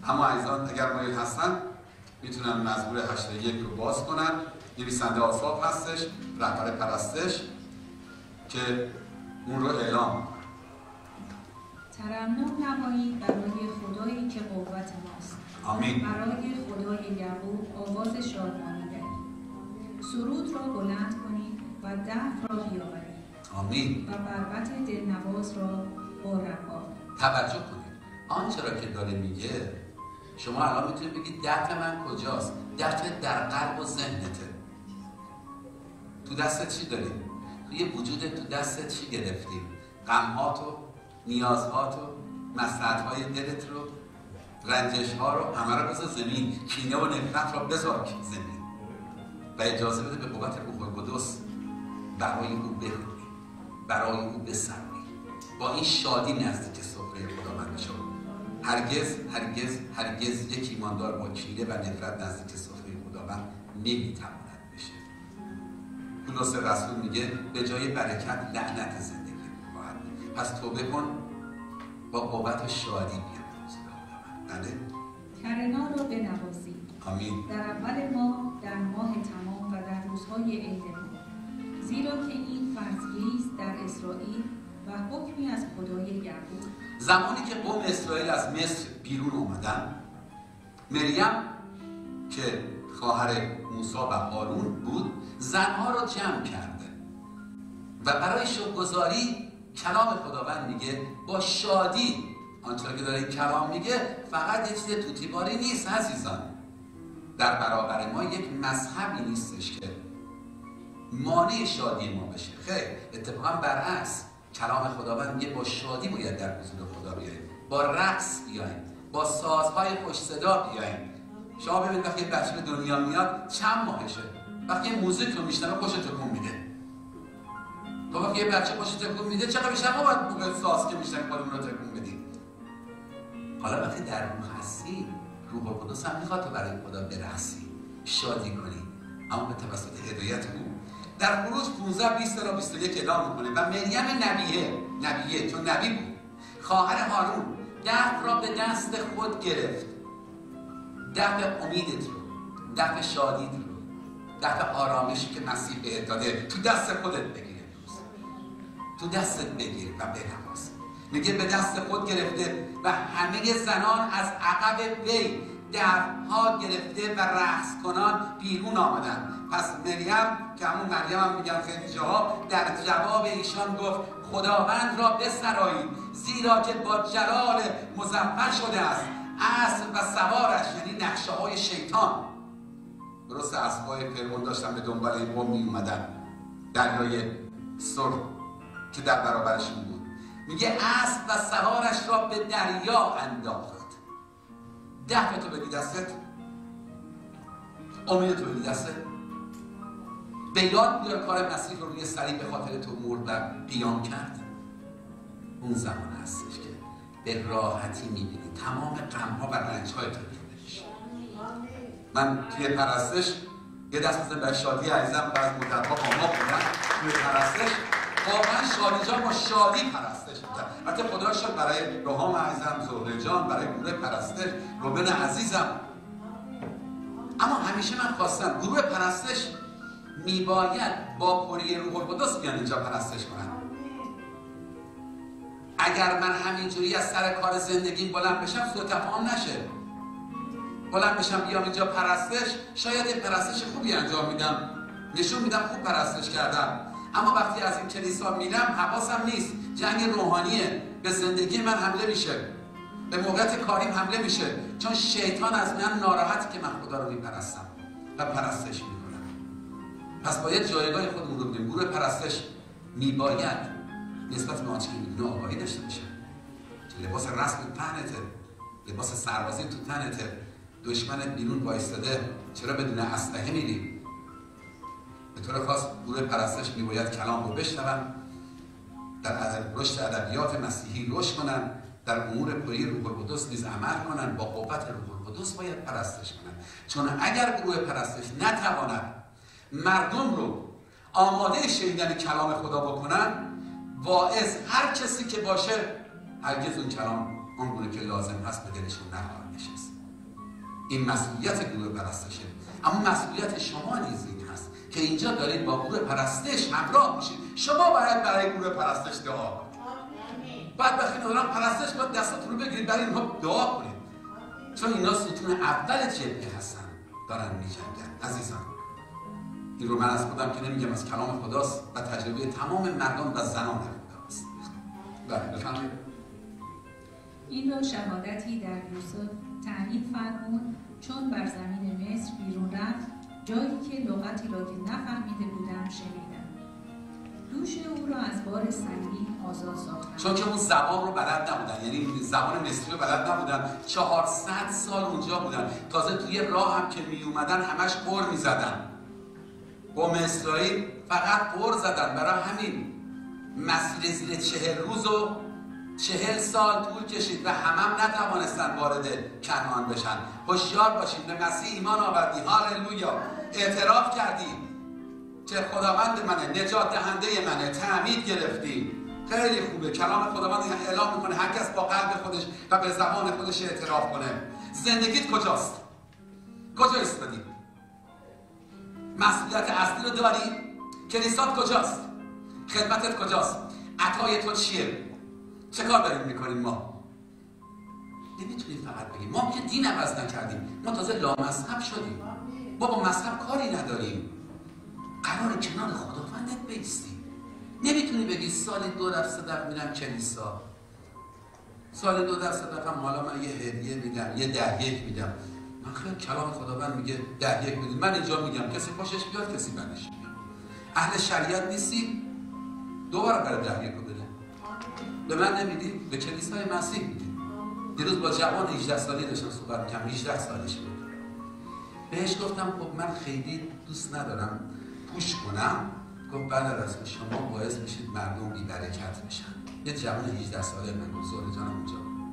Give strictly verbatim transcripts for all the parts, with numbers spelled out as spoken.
اما عزیزان اگر مایل هستن میتونن مزمور هشتاد و یک رو باز کنن. نویسنده آساف هستش، رهبر پرستش، که اون رو اعلام. ترنم نمایید برای خدایی که قوت ماست. آمین. برای خدای یعقوب آواز شادمانی دهید. سرود را بلند کنید و دف را بیاورید. آمین. و بربط دلنواز را بارها. توجه کنید آنچه را که داره میگه، شما الان میتونید بگید دفع من کجاست؟ دفع در قلب و ذهنته. تو دستت چی داری؟ توی وجودت تو دستت چی گرفتی؟ غمهاتو، نیازهاتو، مسئله‌های دلت رو، رنجش‌ها رو همه رو بذار زمین. کینه و نفرت رو بذار زمین و اجازه بده به قوت روح القدس برای او بخونی، برای او بسرایی، با این شادی نزدیک سفره خداوند بشو. هرگز هرگز هرگز یک ایماندار با کینه و نفرت نزدیک سفره خداوند نمیتواند بشه. پولس رسول میگه به جای برکت لعنت زندگی خواهد. پس توبه کن، با قوت و شادی بیا به حضور خداوند. بله؟ کرنا را بنوازید. آمین. در اول ماه، در ماه تمام و در روزهای عید ما، زیرا که این فرضیه است در اسرائیل و حکمی از خدای یعقوب. زمانی که قوم اسرائیل از مصر بیرون اومدن، مریم که خواهر موسی و هارون بود زنها رو جمع کرده و برای شکرگزاری کلام خداوند میگه با شادی. آنچه که داره این کلام میگه فقط یه چیز توتیباری نیست عزیزان. در برابر ما یک مذهبی نیستش که مانع شادی ما بشه. خیر، اتفاقا برعکس، کلام خداوند میگه با شادی باید در حضور خدا بیاییم، با رقص بیاییم، با سازهای خوش صدا بیاییم. شما ببینید وقتی یه بچه به دنیا میاد چند ماهشه، وقتی یه موزیک رو میشنوه خوش تکون میده. تو وقتی یه بچه خوش تکون میده چقدر بیشتر ما باید موقع ساز که میشنویم خودمون رو تکون بدیم. حالا وقتی در روح هستی، روح القدس هم میخواد تو برای خدا برقصی، شادی کنی، اما به توسط هدایت او. در خروج پانزده بیست تا بیست و یک اعلام میکنه و مریم نبیه نبیه چون نبی بود، خواهر هارون، دف را به دست خود گرفت. دف امیدت رو، دف شادیت رو، دف آرامشی که مسیح بهت داده تو دست خودت بگیر، تو دستت بگیر و بنواز. میگه به دست خود گرفته و همه زنان از عقب وی دفها گرفته و رقص کنان بیرون آمدن. پس مریم که همون مریم هم میگن خیلی جاها، در جواب ایشان گفت خداوند را بسرایید، زیرا که با جلال مزفر شده است. اسب و سوارش، یعنی نقشه های شیطان، درست اسبای فرعون داشتن به دنبال این قوم می اومدن، دریای سرخ که در برابرشون بود. میگه اسب و سوارش را به دریا انداخت. دفع تو بدی دستت، امید تو بدی دستت، به یاد بیار کار مسیح رو روی صلیب به خاطر تو مرد و قیام کرد. اون زمان هستش که به راحتی میبینی تمام غم‌ها و رنج‌های تو میبینیش. من توی پرستش یه دست بزنم به شادی عزیزم بعض مدت‌ها با ما بودن توی پرستش، واقعا شادی جان با شادی پرستش می‌کرد. حتی خدا شد برای روحام عزیزم، زهره جان، برای گروه پرستش، روبن عزیزم. اما همیشه من خواستم گروه پرستش میباید با پری روح القدس بیان اینجا پرستش کنن. اگر من همینجوری از سر کار زندگی بلند بشم سوء تفاهم نشه، بلند بشم بیام اینجا پرستش، شاید یه پرستش خوبی انجام میدم، نشون میدم خوب پرستش کردم، اما وقتی از این کلیسا میرم حواسم نیست، جنگ روحانیه، به زندگی من حمله میشه، به موقعیت کاریم حمله میشه، چون شیطان از من ناراحتی که من خدا رو میپرستم و پرستش میکنم. پس باید جایگاه خودمون رو بدیم. گروه پرستش میباید نسبت به آنچه که میدونه آگاهی داشته باشه. لباس رسم تو تنته، لباس سربازی تو تنته، دشمنت بیرون وایستاده، چرا بدون اسلحه میری؟ به طور خاص گروه پرستش میباید کلام رو بشنون، در رشد ادبیات مسیحی رشد کنن، در امور پری روح القدس نیز عمل کنن، با قوت روح القدس باید پرستش کنن. چون اگر گروه پرستش نتواند مردم رو آماده شنیدن کلام خدا بکنن، واعظ هر کسی که باشه هرگز اون کلام اونگونه که لازم هست به دلشون نخواهد نشست. این مسئولیت گروه پرستشه. اما مسئولیت شما نیز این هست که اینجا دارید با گروه پرستش همراه میشید. شما باید برای گروه پرستش دعا کنید. بعد بخیر دارم پرستش باید دستاتون رو بگیرید برای اینها دعا کنید، چون اینا ستون اول جبهه هستن، دارن میجنگن. عزیزان این رو من از خودم که نمیگم، از کلام خداست و تجربه تمام مردم و زنان خداست. بله بفرمایید. این را شهادتی در یوسف تعیین فرمود، چون بر زمین مصر بیرون رفت، جایی که لغتی را که نفهمیده بودم شنیدم. دوش او را از بار سنگین آزاد ساختم. چون که اون زبان رو بلد نبودن، یعنی زبان مصری رو بلد نبودن. چهارصد سال اونجا بودن، تازه توی راه هم که می اومدن همش قر می زدن. با اسرائیل فقط قر زدن. برای همین مسیر زیر چهل روز و چهل سال طول کشید و هم هم نتوانستن وارد کنعان بشن. هوشیار باشید، به مسیح ایمان آوردی، هاللویا، اعتراف کردی که خداوند منه، نجات دهنده منه، تعمید گرفتی. خیلی خوبه. کلام خداوند اعلام میکنه هر کس با قلب خودش و به زبان خودش اعتراف کنه. زندگیت کجاست؟ کجا ایستادی؟ مسئولیت اصلی رو داری؟ کلیسات کجاست؟ خدمتت کجاست؟ عطای تو چیه؟ چه کار داریم میکنیم؟ ما نمیتونیم فقط بگیم ما که دین عوض نکردیم، ما تازه لامذهب شدیم، ما با مذهب کاری نداریم. قرار کنار خداوندت بیستی. نمیتونی بگی سالی دو دفعه سه دفعه میرم کلیسا، سالی دو دفعه سه دفعه حالا من یه هدیه میدم، یه ده یک میدم. من خیلی کلام خداوند میگه ده یک میدیم. من اینجا میگم کسی پاشش بیاد، کسی بعدش بیاد. اهل شریعت نیستی؟ دوباره برای ده یک رو بده. به من نمیدی، به کلیسای مسیح میدی. دیروز با جوان هجده سالی داشتم صحبت میکنم، هجده سالش بود. بهش گفتم خب من خیلی دوست ندارم پوش کنم. گفت بله رسول شما باعث میشید مردم بی برکت بشن. یه جوان هجده ساله من گفت زهره جانم اونجا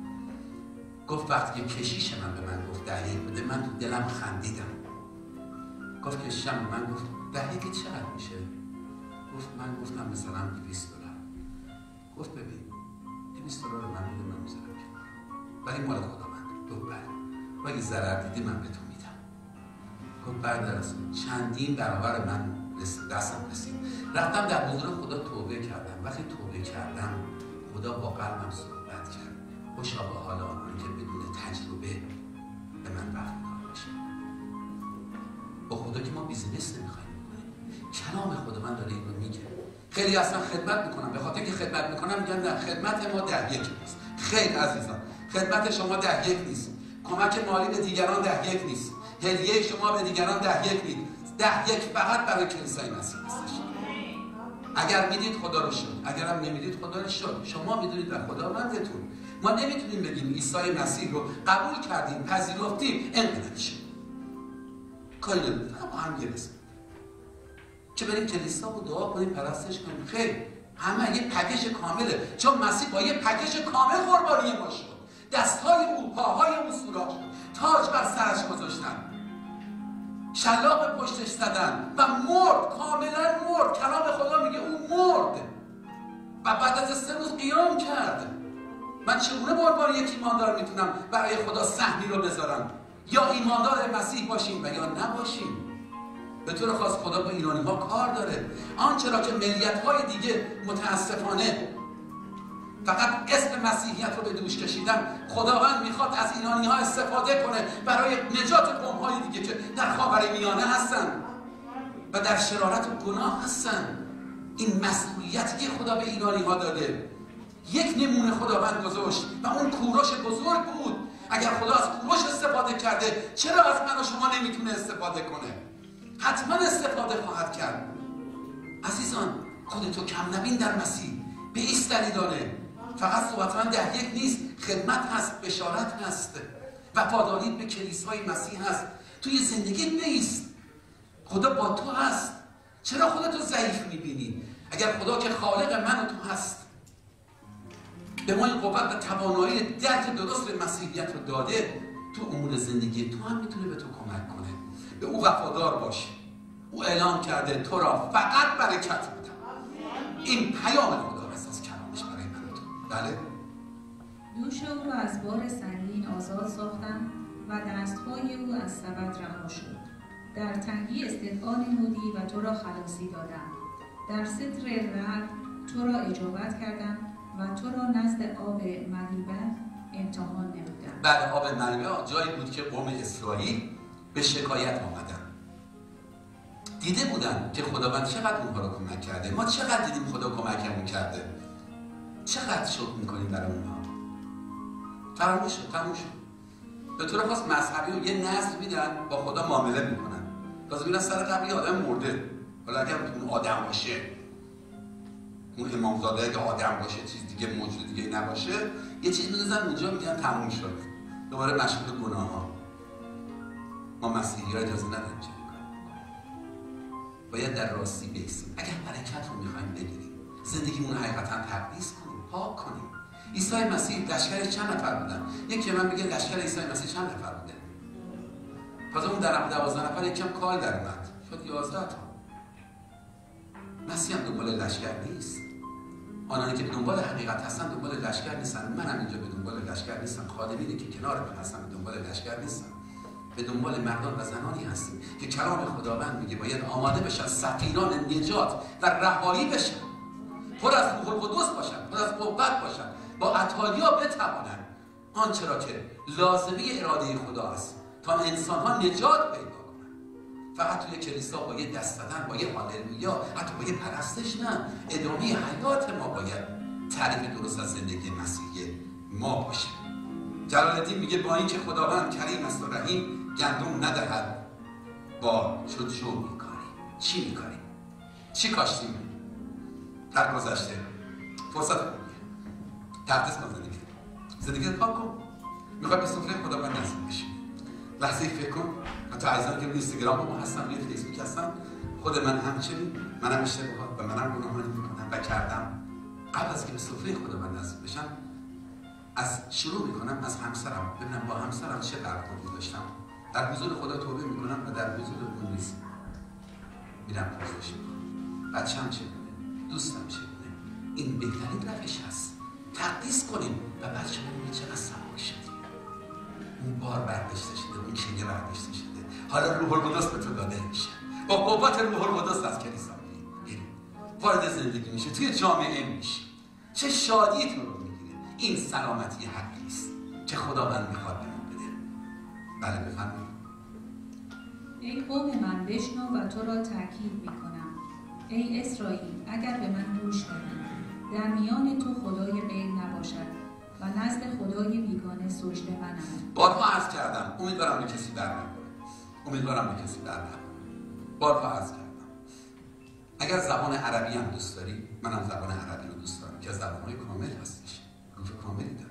گفت وقتی که کشیش من به من گفت ده یک بده، من تو دلم خندیدم. گفت کشیشم به من گفت ده یک چقدر میشه؟ گفت من گفتم مثلا دویست دلار. گفت ببین دویست دلار رو من بده، من میذارم کنار، ولی مال خدا من. گفت بله، و اگه ضرر دیدی من به تو میدم. گفت بله رسول چندین برابر من دستم رسید. رفتم در حضور خدا توبه کردم. وقتی توبه کردم خدا با قلبم صحبت کرد. خوشا به حال آنان که بدون تجربه به من وفادار باشن. با خدا که ما بیزینس نمیخوایم بکنیم. کلام خدا من داره این رو میگه. خیلی اصلا خدمت میکنم، به خاطر که خدمت میکنم میگن نه خدمت ما ده یک نیست. خیر عزیزان، خدمت شما ده یک نیست. کمک مالی به دیگران ده یک نیست. هدیه شما به دیگران ده یک نیست. ده یک فقط برای کلیسای مسیح هستش. اگر میدید خدا رو شد، اگر هم نمیدید خدا رو شد. شما میدونید و خداوندتون. ما نمیتونیم بگیم عیسی مسیح رو قبول کردیم، پذیرفتیم، انقلاب شد. کاری نداریم، فقط با هم گرسیم که بریم کلیسا و دعا کنیم، پرستش کنیم. خیر، همه یه پکیج کامله. چون مسیح با یه پکیج کامل قربانی ما شد. دستهای او، پاهای او سوراخ شد، تاج بر سرش گذاشتن، شلاق پشتش زدن و مرد، کاملا مرد. کلام خدا میگه او مرد و بعد از سه روز قیام کرد. من چگونه به عنوان یک ایماندار میتونم برای خدا سهمی رو بذارم؟ یا ایماندار مسیح باشیم و یا نباشیم. به طور خاص خدا با ایرانی ها کار داره. آنچه را که ملیت های دیگه متاسفانه فقط اسم مسیحیت رو به دوش کشیدن، خداوند میخواد از ایرانی ها استفاده کنه برای نجات قوم های دیگه که در خاورمیانه هستن و در شرارت و گناه هستن. این مسئولیتی که خدا به ایرانی ها داده. یک نمونه خداوند گذاشت و اون کوروش بزرگ بود. اگر خدا از کوروش استفاده کرده، چرا از من و شما نمیتونه استفاده کنه؟ حتما استفاده خواهد کرد. عزیزان خودتو کم نبین در مسیح. به ایست دلیدانه. فقط صحبت من ده یک نیست، خدمت هست، بشارت هست، وفاداری به کلیسای مسیح هست. توی زندگیت بیست. خدا با تو هست. چرا خودتو ضعیف میبینی؟ اگر خدا که خالق من و تو هست به ما این قوت و توانایی درک درست به مسیحیت رو داده، تو امور زندگی تو هم میتونه به تو کمک کنه. به او وفادار باش. او اعلام کرده تو را فقط برکت میدم. این پیام خدا هست از کلامش برای من و تو. بله؟ دوش او را از بار سنگین آزاد ساختم، و دستهای او از سبد رها شد. در تنگی استدعا نمودی و تو را خلاصی دادم. در ستر رعد تو را اجابت کردم و تو را نزد آب مریبه امتحان نمودم. بعد آب مریبه جایی بود که قوم اسرائیل به شکایت آمدن. دیده بودن که خداوند چقدر اونها رو کمک کرده. ما چقدر دیدیم خدا کمکمون کرده. چقدر شکر میکنیم برای اونها. فراموش شد، تموم شد. به طور خاص مذهبی و یه نظر میدن با خدا معامله میکنن. لازم میرن سر قبر یه آدم مرده. حالا اگر اون آدم باشه، اون امامزاده اگه آدم باشه، چیز دیگه موجود دیگه نباشه، یه چیز میذارن اونجا میگن تموم شد. دوباره مشغول گناه ها. ما مسیحی ها اجازه نداریم چه میکنیم. باید در راستی بیستیم. اگر برکت رو میخوایم بگیریم، زندگیمون حقیقتا تقدیس کنیم، پاک کنیم. عیسی مسیح لشکرش چند نفر بودن؟ یکی من میگه لشکر عیسی مسیح چند نفر بوده؟ تازه اون در دوازده نفر یکم کال در اومد، شد یازده تا. مسیح هم دنبال لشکر نیست. آنانی که به دنبال حقیقت هستن دنبال لشکر نیستن. منم اینجا به دنبال لشکر نیستم. خادمینی که کنار من هستن به دنبال لشکر نیستن. به دنبال مردان و زنانی هستیم که کلام خداوند میگه باید آماده بشن، سفیران نجات و رهایی بشن، پر از روح القدس باشن، پر از قوت باشن، با عطایا بتوانن آنچه را که لازمه اراده خدا است تا انسان ها نجات پیدا کنن. فقط توی کلیسا با یه دست زدن، با یه هاللویا، حتی با یه پرستش نه، ادامه حیات ما باید تعریف درست از زندگی مسیحی ما باشه. جلال الدین میگه با اینکه خداوند کریم است و رحیم، گندم ندهد با شجوع میکاریم. چی میکاریم؟ چی کاشتیم در گذشته؟ فرصت کنیم تقدیس کن زندگی زندگی رو پاک کن. میخوای به سفره خداوند نزدیک بشی، لحظه فکر کن. حتی عزیزانی که روی اینستاگرام ما هستن، روی فیسبوک هستن، خود من همچنین، منم اشتباهات و منم گناهانی میکنم و کردم. قبل از که به سفره خداوند نزدیک بشم، از شروع میکنم از همسرم، ببینم با همسرم چه برخوردی داشتم. در حضور خدا توبه میکنم و در حضور اون نیست میرم پوزش میکنم. بچه‌م چه بوده، دوستم چه بوده. این بهترین روش هست. تقدیس کنیم و بچه همون چقدر سبک شده، اون بار برداشته شده، اون کینه برداشته شده. حالا روح القدس به تو داده میشه، با قوت روح القدس از کلیسا میری وارد زندگی میشه، توی جامعه میشه. چه شادی تو رو میگیره. این سلامتی حقیقی است که خداوند میخواد به ما بده. بله بفرمایید. ای قوم من بشنو و تو را تاکید میکنم. ای اسرائیل اگر به من گوش کنی، در میان تو خدای غیر نباشد و نزد خدای بیگانه سجده منم. بارها عرض کردم، امیدوارم به کسی بر نخوره. امیدوارم به کسی بر نخوره. بارها عرض کردم اگر زبان عربی هم دوست داری، منم زبان عربی رو دوست دارم که از زبان‌های کامل هستش، روح کاملی داره.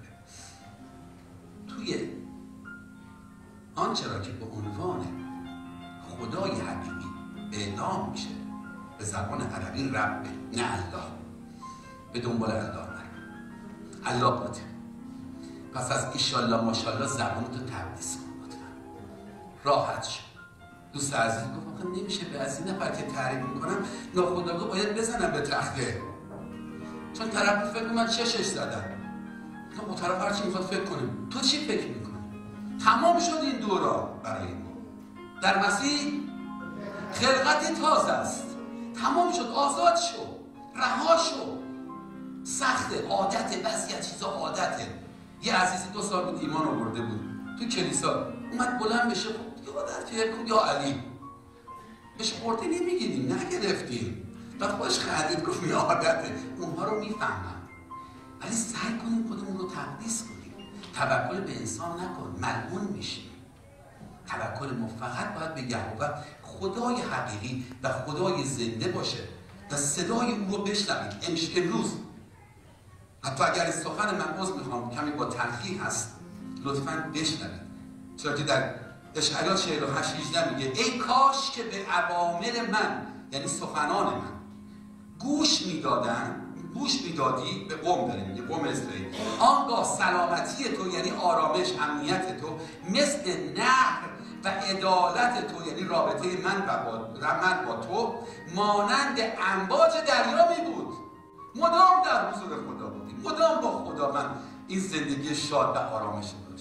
توی آنچه را که به عنوان خدای حقیقی اعلام میشه به زبان عربی رب، نه الله. به دنبال الله نرو. الله بوده. پس از ایشالله ماشالله زبانتو تقدیس کن لطفا. راحت شد. دوست عزیز گفت آخه نمیشه به از این نفر که تعریف میکنم ناخودآگاه باید بزنم به تخته، چون طرف فکر من چشش زدم. تو اون طرف هرچی میخواد فکر کنیم. تو چی فکر میکنی؟ تمام شد این دوران برای ما. در مسیح خلقت تازه است. تمام شد، آزاد شو، رها شو. سخته، عادته، بعضی از چیزا عادته. یه عزیزی دو سال بود ایمان آورده بود تو کلیسا، اومد بلند بشه، خب یه عادت که یا علی بهش خورده نمیگیریم، نگرفتیم، بعد خودش خندید گفت یه عادته. اونها رو میفهمم، ولی سعی کنیم خودمون رو تقدیس کنیم. توکل به انسان نکن، ملعون میشیم. توکل ما فقط باید به یهوه خدای حقیقی و خدای زنده باشه و صدای او رو بشنوید. امروز حتی اگر سخن من عذر میخوام کمی با تلخی هست، لطفاً بشنوید، چرا که در اشعیا چهل و هشت هجده میگه ای کاش که به اوامر من، یعنی سخنان من، گوش میدادن گوش میدادی. به قوم داره میگه، قوم اسرائیل. آنگاه سلامتی تو یعنی آرامش، امنیت تو مثل نهر و عدالت تو یعنی رابطه من و با من با تو مانند امواج دریا می بود. مدام در حضور خدا بودیم، مدام با خدا من این زندگی شاد و آرامش داشت.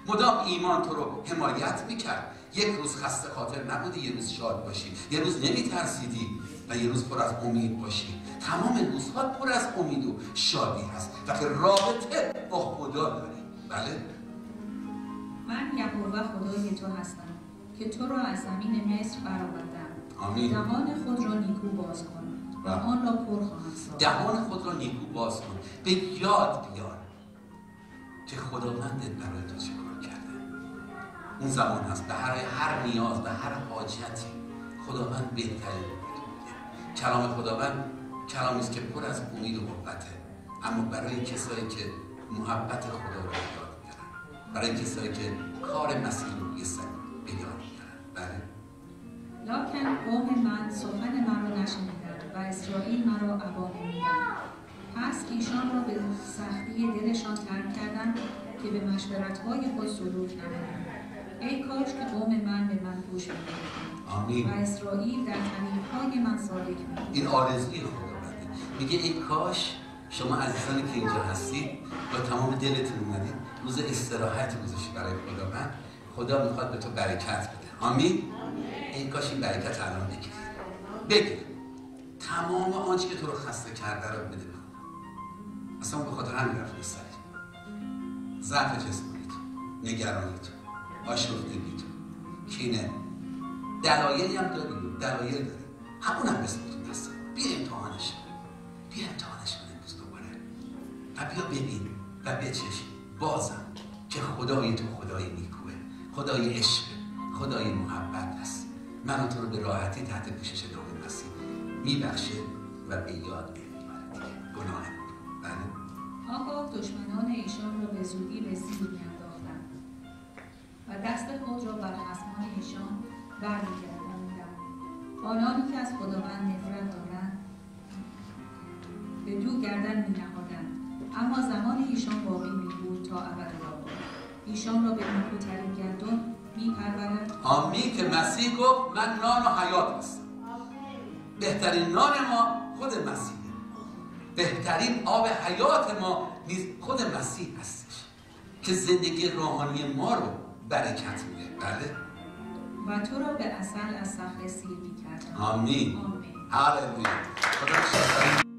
مدام ایمان تو رو حمایت میکرد. یک روز خسته خاطر نبودی، یه روز شاد باشی، یه روز نمیترسیدی و یه روز پر از امید باشی. تمام روزها پر از امید و شادی هست وقتی رابطه با خدا داری. بله، من یهوه خدای تو هستم که تو را از زمین مصر برآوردم. آمین. دهان خود را نیکو باز کن و آن را پر خواهم ساخت. دهان خود را نیکو باز کن. به یاد بیار که خداوندت برای تو چه کار کرده. اون زمان هست به هر هر نیاز، به هر حاجتی خداوند بهترین رو میگه. کلام خداوند کلامی است که پر از امید و قوته، اما برای کسایی که محبت خدا رو یاد میارن، برای کسایی که کار مسیح رو یه سر به یاد میارن. بله، لکن قوم من سخن من را نشنیدند و اسرائیل مرا ابا نمودند. پس ایشان را به سختی دلشان ترک کردند که به مشورت‌های خود سلوک نمودند. ای کاش که قوم من به من گوش می‌دادند. آمین. و اسرائیل در طریق‌های من سالک می‌بود. این آرزوی خداونده. میگه ای کاش شما عزیزانی که اینجا هستید با تمام دلتون اومدید روز استراحت گذاشتید برای خداوند. خدا میخواد به تو برکت بده. آمین. ای کاش این برکت الان بگیرید. بگیر. تمام آنچه که تو رو خسته کرده رو بده به خدا. اصلا به خاطر همین رفت سری. ضعف جسمانیت، نگرانیت، آشفتگیت، کینه، دلایلی هم داری، دلایل داری. همون هم مثل تو دسته. بیا امتحانش کن. بیا امتحانش کن امروز دوباره. و بیا ببین و بچشی بازم که خدای تو خدای نیکوه، خدای عشق، خدای محبت است. من تو رو به راحتی تحت پوشش دام مسیح میبخشه و به یاد میبره دیگه گناه ما. بله. آنگاه دشمنان ایشان را به زودی به زیر میانداختند و دست خود را بر خصمان ایشان برمیگرداندند. آنانی که از خداوند نفرت دارند به دو گردن مینهادند، اما زمان ایشان باقی میبود تا ابدالآباد. ایشان را به نیکوترین گندم میپرورد. آمین. که مسیح گفت من نان و حیات هستم. بهترین نان ما خود مسیحه. بهترین آب حیات ما نیز خود مسیح هستش که زندگی روحانی ما رو برکت میده. بله. و تو را به عسل از صخره سیر میکرد. آمین. آمین. هاللویا. خدا شکر.